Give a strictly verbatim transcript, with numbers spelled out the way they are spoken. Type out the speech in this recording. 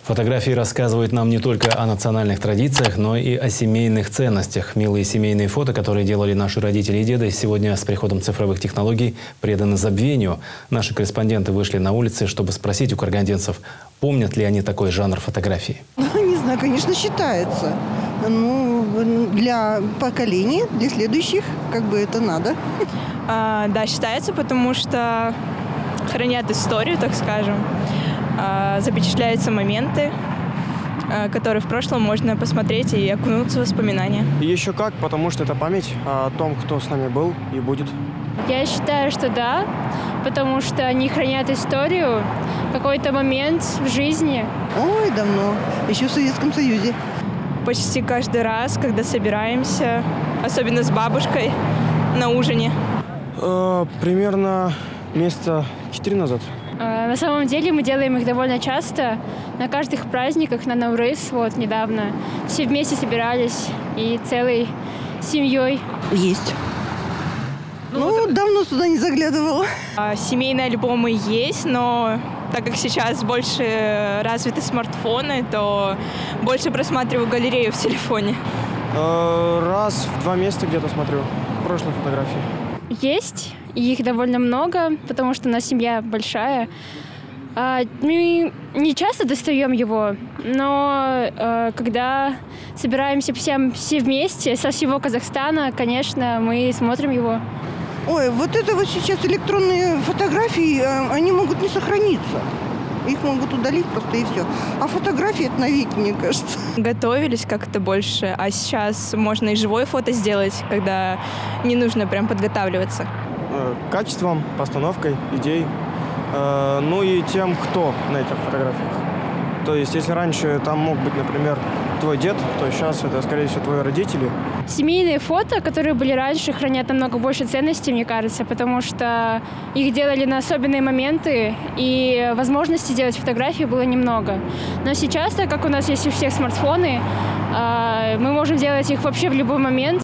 Фотографии рассказывают нам не только о национальных традициях, но и о семейных ценностях. Милые семейные фото, которые делали наши родители и деды, сегодня с приходом цифровых технологий преданы забвению. Наши корреспонденты вышли на улицы, чтобы спросить у карагандинцев, помнят ли они такой жанр фотографии. Не знаю, конечно, считается. Ну, для поколений, для следующих, как бы это надо. А, да, считается, потому что хранят историю, так скажем. А, запечатляются моменты, а, которые в прошлом можно посмотреть и окунуться в воспоминания. Еще как, потому что это память о том, кто с нами был и будет. Я считаю, что да, потому что они хранят историю, какой-то момент в жизни. Ой, давно, еще в Советском Союзе. Почти каждый раз, когда собираемся, особенно с бабушкой, на ужине. Э, примерно месяца четыре назад. На самом деле мы делаем их довольно часто, на каждых праздниках, на Наврыз, вот недавно. Все вместе собирались и целой семьей. Есть. Ну, давно сюда не заглядывала. А, семейные альбомы есть, но так как сейчас больше развиты смартфоны, то больше просматриваю галерею в телефоне. Э, раз в два месяца где-то смотрю прошлые фотографии. Есть, и их довольно много, потому что у нас семья большая. А, мы не часто достаем его, но э, когда собираемся всем, все вместе со всего Казахстана, конечно, мы смотрим его. Ой, вот это вот сейчас электронные фотографии, они могут не сохраниться. Их могут удалить просто и все. А фотографии — это навеки, мне кажется. Готовились как-то больше, а сейчас можно и живое фото сделать, когда не нужно прям подготавливаться. Качеством, постановкой, идей, э, ну и тем, кто на этих фотографиях. То есть, если раньше там мог быть, например, твой дед, то сейчас это, скорее всего, твои родители. Семейные фото, которые были раньше, хранят намного больше ценностей, мне кажется, потому что их делали на особенные моменты, и возможности делать фотографии было немного. Но сейчас, так как у нас есть у всех смартфоны, мы можем делать их вообще в любой момент,